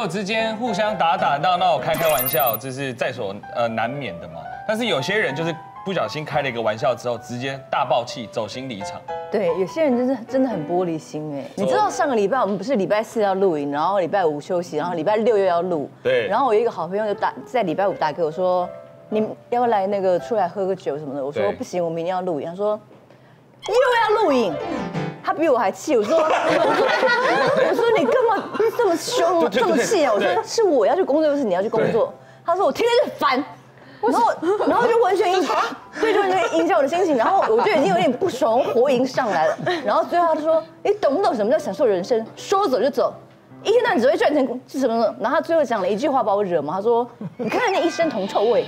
友之间互相打打闹闹、开玩笑，这是在所难免的嘛。但是有些人就是不小心开了一个玩笑之后，直接大爆气，走心离场。 对，有些人真的很玻璃心哎。你知道上个礼拜我们不是礼拜4要录影，然后礼拜5休息，然后礼拜6又要录。对。然后我有一个好朋友就在礼拜5打给我说，你要不要来那个出来喝个酒什么的？我说不行，我明天要录影。他说又要录影。他比我还气，我说你干嘛这么凶，这么气啊？我说是我要去工作，又是你要去工作。他说我听着就烦，然后就完全影响我的心情，然后我就已经有点不爽，火已经上来了。然后最后他就说你懂不懂什么叫享受人生？说走就走，一天到晚只会赚钱是什么？然后他最后讲了一句话把我惹毛，他说你看人家一身铜臭味。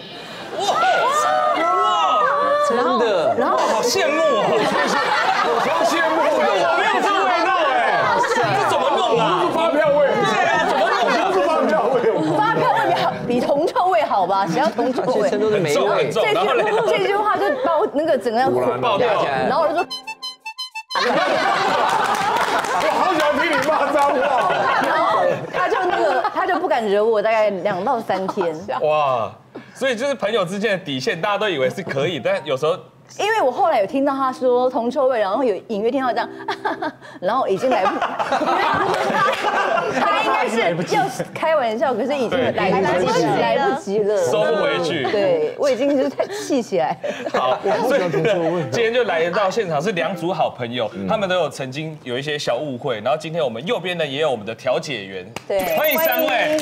哇！ 真的， 然后好羡慕哦， 我超羡慕的， 我没有这个味道哎，这怎么弄啊？ 是发票味， 对啊，怎么弄？ 不是发票味， 发票味比铜臭味好吧？谁要铜臭味？ 都是霉味。 这句话就把我那个整个要爆掉， 然后我就说， 我好喜欢听你骂脏话。 然后他就不敢惹我，大概2到3天。 哇！所以就是朋友之间的底线，大家都以为是可以，但有时候因为我后来有听到他说铜臭味，然后有隐约听到这样，然后已经来不，他应该是要开玩笑，可是已经来不及了， 收不回去。 对，我已经就是太气起来。 好，所以今天就来到现场是2组好朋友，他们都有曾经有一些小误会，然后今天我们右边呢也有我们的调解员， 对， 欢迎3位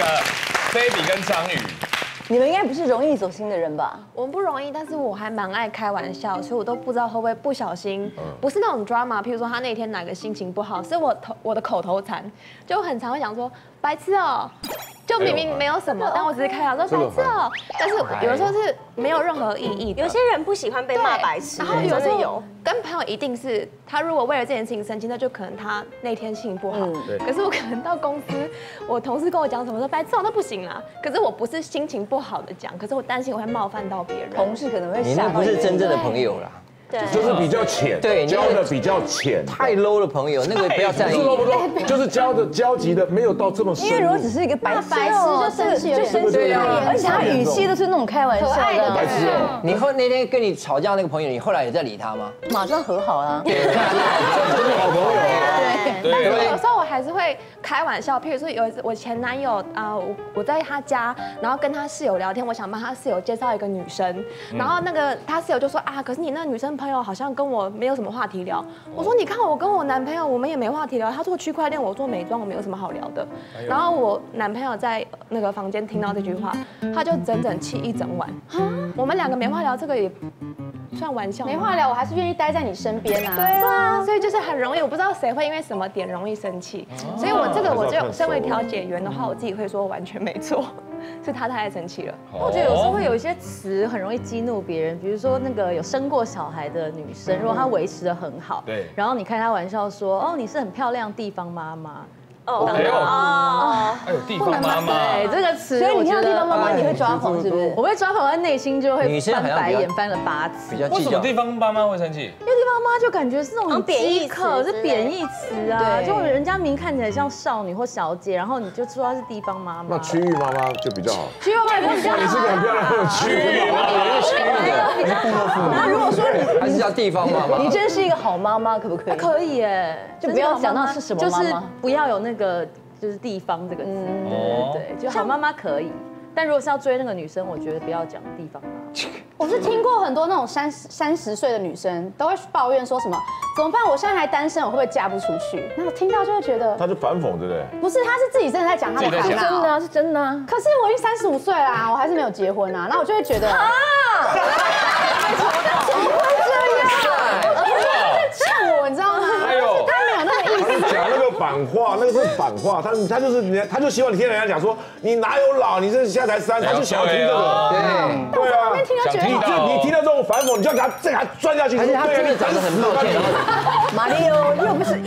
Tag、Baby 跟张宇。 你们应该不是容易走心的人吧？ 我们不容易，但是我还蛮爱开玩笑，所以我都不知道会不会不小心，不是那种 drama， 譬如说他那天哪个心情不好，是我的口头禅，就很常会讲说白痴哦。就明明没有什么，但我只是开玩笑说白痴哦，但是有的时候是没有任何意义的。 有些人不喜欢被骂白痴， 然后有时候跟朋友一定是他如果为了这件事情生气，那就可能他那天心情不好。可是我可能到公司，我同事跟我讲什么说白痴哦那不行啦，可是我不是心情不好的讲，可是我担心我会冒犯到别人。 同事可能会你那不是真正的朋友啦。 对， 就是比较浅， 对， 交的比较浅， 太 low 的朋友，那个不要在意。 就是交集的没有到这么深。 因为如果只是一个白痴就生气， 对啊， 而且他语气都是那种开玩笑的白痴哦。 你那天跟你吵架那个朋友，你后来也在理他吗？ 马上和好了。 真的好朋友。 对，但是有时候我还是会开玩笑，譬如说有一次我前男友我在他家，然后跟他室友聊天，我想帮他室友介绍一个女生，然后那个他室友就说啊，可是你那个女生朋友好像跟我没有什么话题聊。我说你看我跟我男朋友，我们也没话题聊。他做区块链，我做美妆，我们有什么好聊的？然后我男朋友在那个房间听到这句话，他就整整气一整晚。我们2个没话聊，这个也算玩笑。 没话聊，我还是愿意待在你身边啊。 对啊，所以就是很容易，我不知道谁会因为什么点容易生气。所以我就身为调解员的话，我自己会说完全没错。是他太生气了。 我觉得有时候会有一些词很容易激怒别人，比如说那个有生过小孩的女生，如果她维持得很好，对，然后你开她玩笑说，哦，你是很漂亮地方妈妈。 哦，还有地方妈妈， 对这个词， 所以你听到地方妈妈，你会抓狂是不是？ 我会抓狂，在内心就会翻白眼，翻了8次。 为什么地方妈妈会生气？ 因为地方妈妈就感觉是那种贬义词，是贬义词啊，就人家明看起来像少女或小姐，然后你就说她是地方妈妈。 那区域妈妈就比较好。 区域妈妈比较好。 你是个很漂亮的区域妈妈， 那如果说你还是叫地方妈妈， 你真是一个好妈妈，可不可以？ 可以耶， 就不要讲到是什么妈妈， 就是不要有那个。就是地方这个词，对，就好妈妈可以，但如果是要追那个女生，我觉得不要讲地方妈。 我是听过很多那种30岁的女生都会抱怨说什么怎么办？我现在还单身，我会不会嫁不出去？然后听到就会觉得， 他就反讽，对不对？ 不是，他是自己真的在讲他的烦恼， 真的是真的。 可是我已经35岁啦，我还是没有结婚啊，那我就会觉得啊，怎么会这样？呛我，你知道吗？他没有那个意思。 讲那个反话，那个是反话，他就希望你听人家讲说你哪有老，你这现在才30，他就想要听这个，对啊，你听到这种反讽，你就要给他再给他钻下去。 而且他真的长得很抱歉。 马里奥又不干你的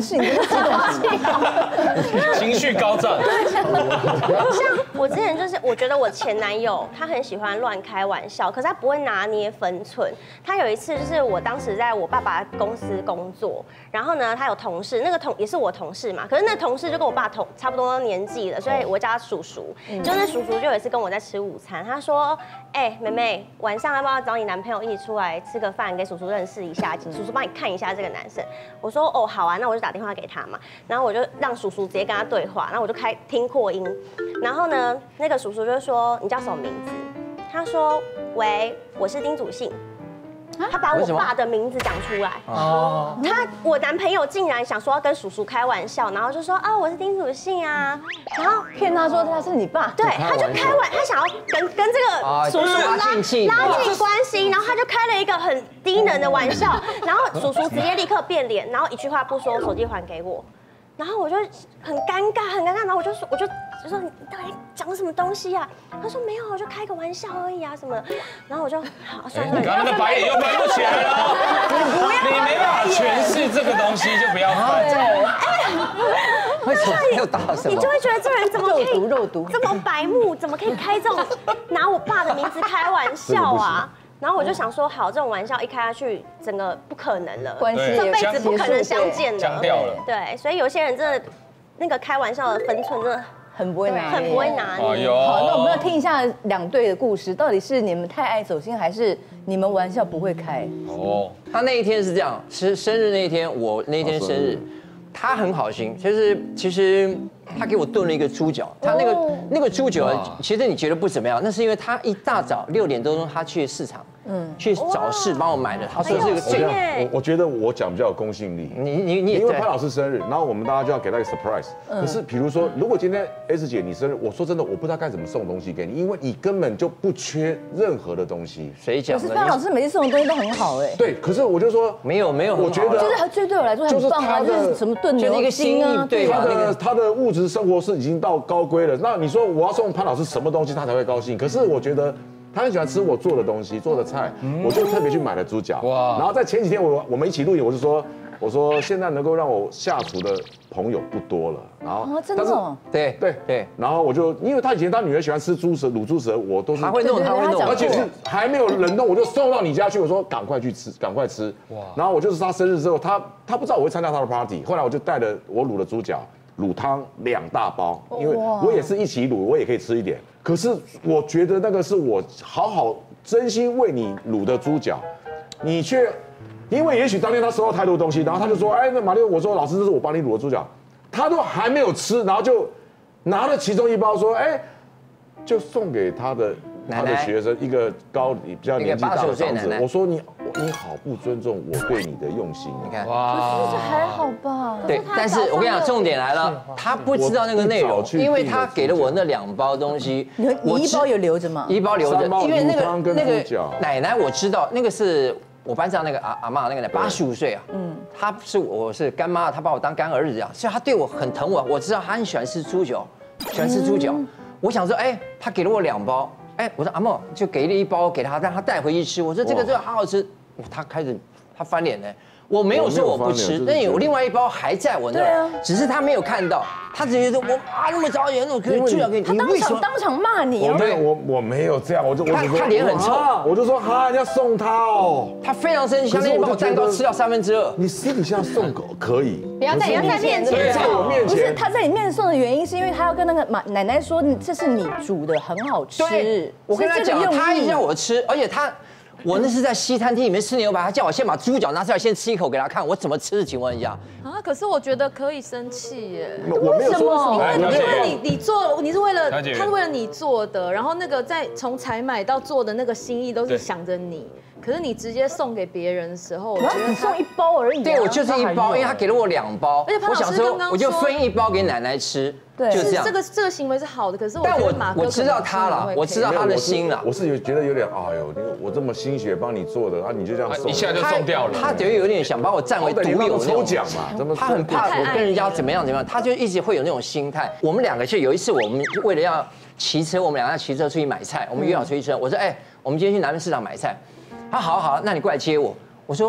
事，你真的激动， 情绪高涨。 像我之前就是，我觉得我前男友他很喜欢乱开玩笑，可是他不会拿捏分寸。他有一次就是我当时在我爸爸公司工作，然后呢他有同事，那个也是我同事嘛，可是那同事就跟我爸差不多年纪了，所以我叫他叔叔。就那叔叔就有一次跟我在吃午餐，他说：“哎，妹妹，晚上要不要找你男朋友一起出来吃个饭，给叔叔认识一下，叔叔帮你看一下这个男生。”我说：“哦，好啊，那我就打电话给他嘛。”然后我就让叔叔直接跟他对话，然后我就听扩音，然后呢，那个叔叔就说：“你叫什么名字？”他说：“喂，我是丁祖信。”他把我爸的名字讲出来。哦。我男朋友竟然想说要跟叔叔开玩笑，然后就说：“啊，我是丁祖信啊。”然后骗他说他是你爸。 对，他就他想要跟这个叔叔拉近关系，然后他就开了一个很低能的玩笑，然后叔叔直接立刻变脸，然后一句话不说，手机还给我。然后我就很尴尬，然后我就说你到底讲什么东西啊？他说没有，我就开个玩笑而已啊什么的。然后我就好算了。 你刚刚那个白眼又翻不起来了，你没办法诠释这个东西，就不要翻。 为什么又打什么？ 你就会觉得这人怎么可以肉毒这么白目，怎么可以开这种拿我爸的名字开玩笑啊？然后我就想说，好，这种玩笑一开下去，整个不可能了，这辈子不可能相见了， 僵掉了。 对，所以有些人真的那个开玩笑的分寸真的很不会拿， 很不会拿捏。 好，那我们要听一下两对的故事，到底是你们太爱走心，还是你们玩笑不会开？ 哦，他那一天是这样，生日那一天，我那天生日。他很好心，其实他给我炖了一个猪脚，他那个猪脚，其实你觉得不怎么样，那是因为他一大早6点多钟他去市场，去早市帮我买的，他说这个最， 我觉得我讲比较有公信力，你因为潘老师生日，然后我们大家就要给他一个 surprise，可是比如说如果今天 S 姐你生日，我说真的我不知道该怎么送东西给你，因为你根本就不缺任何的东西， 谁讲的？ 可是潘老师每次送的东西都很好哎， 对，可是我就说没有， 我觉得就是他对我来说很棒啊，就是什么炖牛筋啊， 对吧？ 他的物质生活是已经到高规了。那你说我要送潘老师什么东西他才会高兴？可是我觉得他很喜欢吃我做的东西，做的菜，我就特别去买了猪脚。哇！然后在前几天我们一起录影，我说现在能够让我下厨的朋友不多了。然后真的对。 然后我就因为他以前他女儿喜欢吃猪舌卤猪舌，我都是他会弄， 而且是还没有冷冻我就送到你家去。我说赶快去吃，赶快吃。哇！然后我就是他生日之后，他不知道我会参加他的 party， 后来我就带了我卤的猪脚。卤汤2大包，因为我也是一起卤，我也可以吃一点。可是我觉得那个是我好真心为你卤的猪脚，你却因为也许当天他收到太多东西，然后他就说，哎，那马六，我说老师，这是我帮你卤的猪脚，他都还没有吃，然后就拿了其中一包说，哎，就送给他的学生一个比较年纪大的长子。我说你好不尊重我对你的用心， 你看， 哇，这还好吧？ 对，但是我跟你讲，重点来了，他不知道那个内容，因为他给了我那2包东西， 你1包有留着吗？ 一包留着，因为那个奶奶我知道，那个是我班上那个阿嬷，那个85岁啊，我是干妈，她把我当干儿子啊，所以她对我很疼我，我知道她很喜欢吃猪脚，我想说，哎，她给了我2包。哎，我说阿嬷就给了1包给他，让他带回去吃。我说这个好好吃，他翻脸呢。我没有说我不吃，但有另外1包还在我那儿，只是他没有看到，他只觉得我那么早演，我可以居然给你， 他当场骂你。 我没有这样， 他脸很臭， 我就说哈，要送他哦。 他非常生气，那把我蛋糕吃掉2/3。 你私底下送可以， 不要在面前， 在我面前。 不是他在你面前送的原因，是因为他要跟那个奶奶说，这是你煮的，很好吃。 我跟他讲，他一直叫我吃，而且我那是在西餐厅里面吃牛排，他叫我先把猪脚拿出来，先吃一口给他看，我怎么吃的情况下啊？可是我觉得可以生气耶。 我没有说， 因为你做，你是为了他是为了你做的，然后那个从采买到做的那个心意都是想着你。可是你直接送给别人的时候，我觉得你送1包而已。 对，我就是1包，因为他给了我2包， 而且潘老师刚刚我就分1包给奶奶吃。 对， 就这样。 这个行为是好的，可是但我知道他了，我知道他的心了。 我是觉得有点，哎呦，我这么心血帮你做的，你就这样送， 一下就送掉了。 他有点想把我占为独有， 抽奖嘛， 他很怕我跟人家怎么样，他就一直会有那种心态。我们2个就有一次，我们为了要骑车，我们2个要骑车出去买菜，我们约好出去吃。我说，哎，我们今天去南门市场买菜。他好，那你过来接我。我说，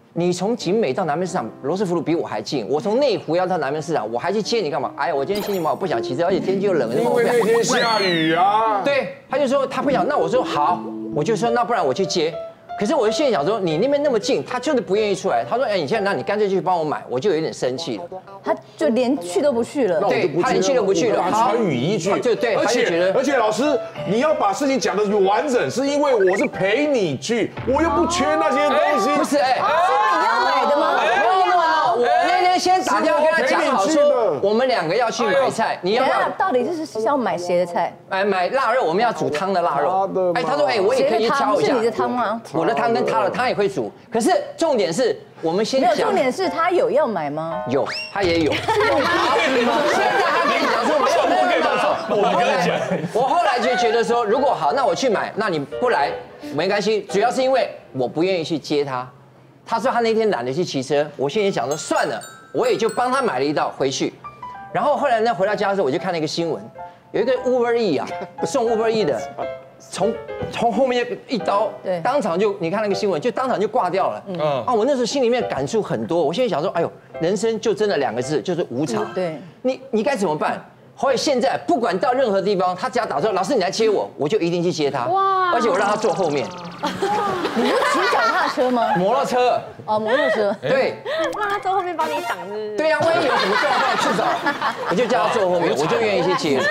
你从景美到南门市场，罗斯福路比我还近，我从内湖要到南门市场，我还去接你干嘛？哎呀，我今天心情不好，不想骑车，而且天气又冷， 因为那天下雨啊。 对，他就说他不想，那我说好，我就说那不然我去接。可是我就心里想说，你那边那么近，他就是不愿意出来。他说，哎，你现在那你干脆去帮我买，我就有点生气了。 他就连去都不去了。 对，他连去都不去了。 穿雨衣去， 就对， 而且老师，你要把事情讲得完整，是因为我是陪你去，我又不缺那些东西。 不是，哎， 是你要买的吗？ 我那天先打电话跟他讲好说，我们2个要去买菜，你要不要？ 到底是要买谁的菜？ 买腊肉，我们要煮汤的腊肉。哎，他说，哎，我也可以去挑一下。 是你的汤吗？ 我的汤跟他的汤也会煮，可是重点是我们先讲。 没有，重点是他有要买吗？ 有，他也有。现在他跟你讲说没有，我后来就觉得说，如果好，那我去买，那你不来没关系，主要是因为我不愿意去接他。他说他那天懒得去骑车，我心里想说算了，我也就帮他买了一道回去。然后后来呢，回到家的时候我就看了一个新闻，有一个 Uber E 啊，送 Uber E 的，从后面一刀，当场就你看那个新闻，就当场就挂掉了。我那时候心里面感触很多，我现在想说，哎呦，人生就真的2个字，就是无常。 对， 你该怎么办？所以现在不管到任何地方，他只要打说老师你来接我，我就一定去接他。哇！而且我让他坐后面。 你是骑脚踏车吗？ 摩托车。 哦，摩托车。 对。 让他坐后面帮你挡是不是？ 对呀，万一有什么状况，至少我就叫他坐后面，我就愿意去接。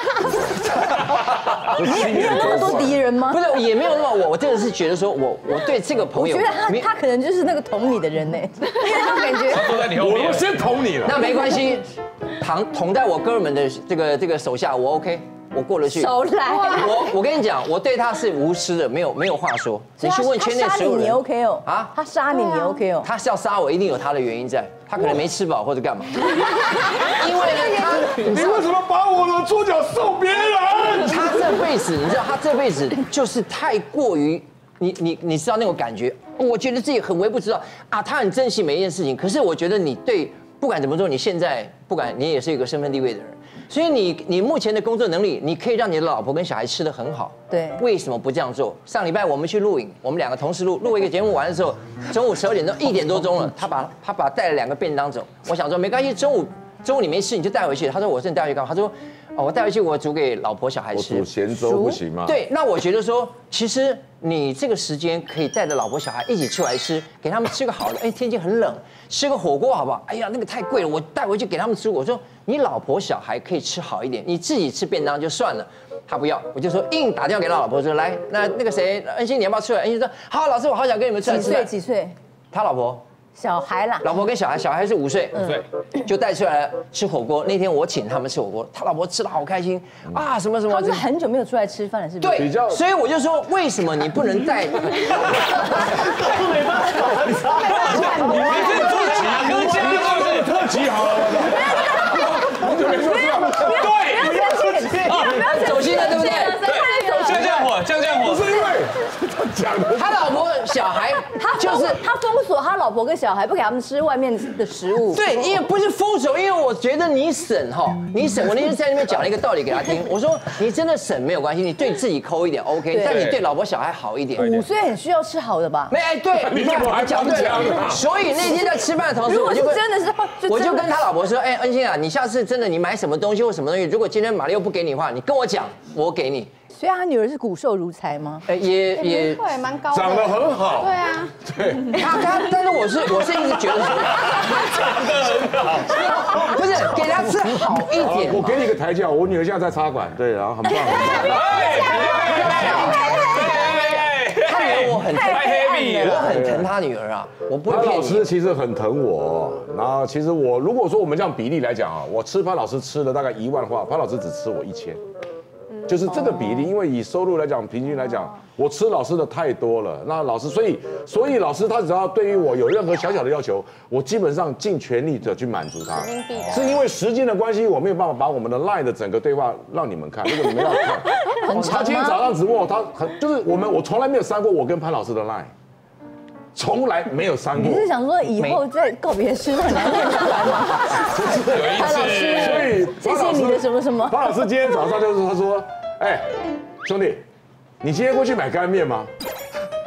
你有那么多敌人吗？ 不是，也没有那么我真的是觉得说我对这个朋友， 我觉得他可能就是那个捅你的人呢，因为他感觉坐在你后面， 我先捅你了。 那没关系，捅在我哥们的这个手下，我 OK。我过得去， 手来。 我跟你讲，我对他是无私的，没有话说。你去问圈内所有人， 你 OK 哦？ 啊， 他杀你 OK 哦？ 他是要杀我，一定有他的原因在。他可能没吃饱或者干嘛。因为呢， 你为什么把我的猪脚送别人？ 他这辈子，你知道，他这辈子就是太过于你知道那种感觉。我觉得自己很微不足道啊，他很珍惜每一件事情。可是我觉得你对不管怎么做，你现在不管你也是一个身份地位的人。所以你目前的工作能力，你可以让你的老婆跟小孩吃得很好。 对， 为什么不这样做？上礼拜我们去录影，我们2个同时录一个节目完的时候，中午12点钟1点多钟了，他把带了2个便当走。我想说没关系，中午你没吃你就带回去。他说我说你带回去干嘛？他说哦我带回去我煮给老婆小孩吃。 我煮咸粥不行吗？ 对，那我觉得说其实你这个时间可以带着老婆小孩一起出来吃，给他们吃个好的。哎，天气很冷，吃个火锅好不好？哎呀那个太贵了，我带回去给他们吃。我说。你老婆小孩可以吃好一点，你自己吃便当就算了。他不要，我就说硬打电话给他老婆说来，那个谁，恩熙你要不要出来？恩熙说好，老师我好想跟你们出来吃饭。 几岁？ 他老婆。 小孩啦。 老婆跟小孩是5岁，5岁就带出来吃火锅。那天我请他们吃火锅，他老婆吃得好开心啊，什么。 他们很久没有出来吃饭了，是不是？ 对，所以我就说为什么你不能带？没办法，你特辑好了。 对，走心了，对不对？ 降火， 不是因为他老婆小孩， 他封锁他老婆跟小孩，不给他们吃外面的食物。 对，因为不是封锁，因为我觉得你省哈，你省。我那天在那边讲了一个道理给他听，我说你真的省没有关系，你对自己抠一点 OK， 但你对老婆小孩好一点。 5岁很需要吃好的吧？ 对，你看我讲对了。所以那天在吃饭的同时，我就跟他老婆说，哎，恩馨啊，你下次真的你买什么东西或什么东西，如果今天马利欧不给你的话，你跟我讲，我给你。 所以他女儿是骨瘦如柴吗？ 也对，蛮高的， 长得很好。 对啊， 对。 但是我是一直觉得说， 长得很好， 不是给他吃好一点。 我给你一个台阶，我女儿现在在插管，对，然后很棒。 他女儿我很疼他女儿啊，我不会骗你。 潘老师其实很疼我，然后其实我如果说我们这样比例来讲啊，我吃潘老师吃了大概1万的话，潘老师只吃我1000。就是这个比例，因为以收入来讲，平均来讲，我吃老师的太多了。那老师，所以老师他只要对于我有任何小小的要求，我基本上尽全力的去满足他。是因为时间的关系，我没有办法把我们的 LINE 的整个对话让你们看。如果你们要看，他今天早上直播，就是我从来没有删过我跟潘老师的 LINE。从来没有删过。 你是想说以后在告别式很难念出来吗？潘老师， 所以谢谢你的什么什么。 潘老师今天早上就是他说，哎，兄弟，你今天会去买干面吗？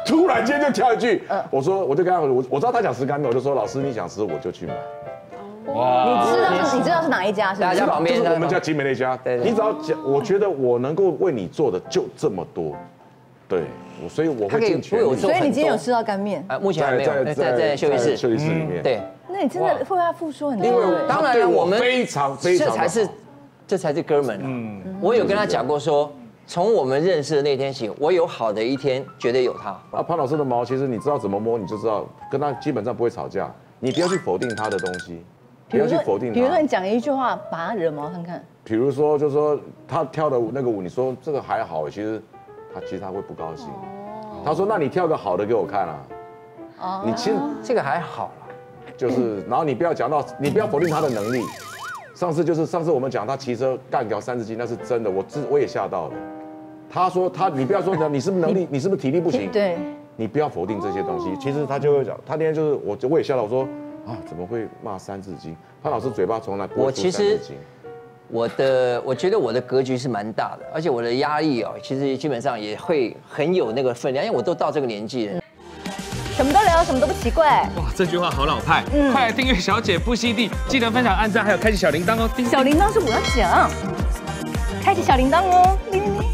突然间就跳一句，我就跟他我知道他想吃干面，我就说老师你想吃我就去买。 哇！你知道是哪一家？是大家旁边就是我们家集美那家。你只要讲，我觉得我能够为你做的就这么多。对，所以我会尽全力。 所以你今天有吃到干面？ 目前还没有，在休息室里面。 对。 那你真的会他付出很多。 因为当然我们非常这才是哥们。我有跟他讲过说。从我们认识的那天起，我有好的一天，绝对有他。 潘老师的毛，其实你知道怎么摸，你就知道跟他基本上不会吵架。你不要去否定他的东西，不要去否定他。 比如说你讲一句话，把他惹毛看看。 比如说，就是说他跳的那个舞，你说这个还好，其实他会不高兴。他说：“那你跳个好的给我看啊。”哦，你其实这个还好啦。 就是，然后你不要否定他的能力。上次我们讲他骑车干掉30斤，那是真的，我也吓到了。他说你不要说你是不是能力，你是不是体力不行？ 对， 你不要否定这些东西。其实他就会讲，他那天就是我也吓到，我说啊怎么会骂30斤？潘老师嘴巴从来不会出30斤。 我觉得我的格局是蛮大的，而且我的压力哦，其实基本上也会很有那个分量，因为我都到这个年纪了。 什么都聊，什么都不奇怪。 哇，这句话好老派。快来订阅小姐不吸地，记得分享、按赞，还有开启小铃铛哦。 小铃铛是我要讲，开启小铃铛哦，铃铃铃。